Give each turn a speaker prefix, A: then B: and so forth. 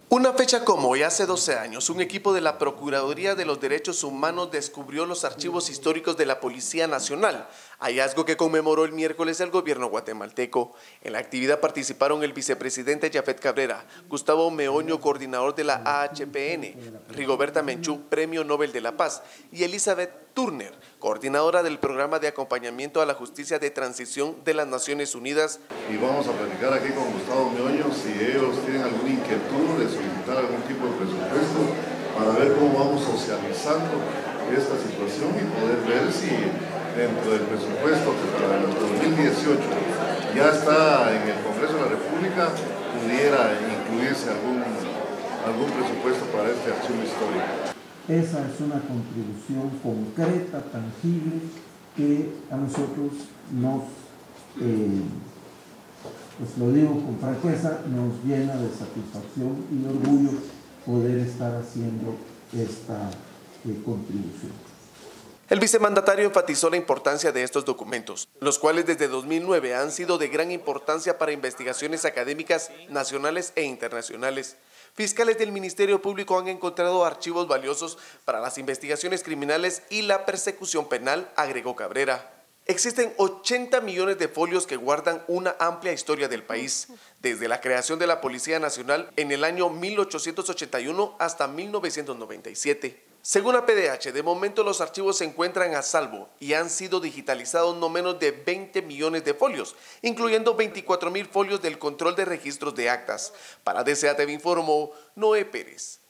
A: Una fecha como hoy, hace 12 años, un equipo de la Procuraduría de los Derechos Humanos descubrió los archivos históricos de la Policía Nacional, hallazgo que conmemoró el miércoles el gobierno guatemalteco. En la actividad participaron el vicepresidente Yafet Cabrera, Gustavo Meoño, coordinador de la AHPN, Rigoberta Menchú, Premio Nobel de la Paz, y Elizabeth Turner, coordinadora del Programa de Acompañamiento a la Justicia de Transición de las Naciones Unidas.
B: Y vamos a platicar aquí con Gustavo Meoño si ellos tienen alguna inquietud de solicitar algún tipo de presupuesto para ver cómo vamos socializando esta situación y poder ver si dentro del presupuesto que para el 2018 ya está en el Congreso de la República pudiera incluirse algún presupuesto para este archivo histórico.
C: Esa es una contribución concreta, tangible, que a nosotros nos, pues lo digo con franqueza, nos llena de satisfacción y de orgullo poder estar haciendo esta contribución.
A: El vicemandatario enfatizó la importancia de estos documentos, los cuales desde 2009 han sido de gran importancia para investigaciones académicas nacionales e internacionales. Fiscales del Ministerio Público han encontrado archivos valiosos para las investigaciones criminales y la persecución penal, agregó Cabrera. Existen 80 millones de folios que guardan una amplia historia del país, desde la creación de la Policía Nacional en el año 1881 hasta 1997. Según la PDH, de momento los archivos se encuentran a salvo y han sido digitalizados no menos de 20 millones de folios, incluyendo 24.000 folios del control de registros de actas. Para DCATV informó Noé Pérez.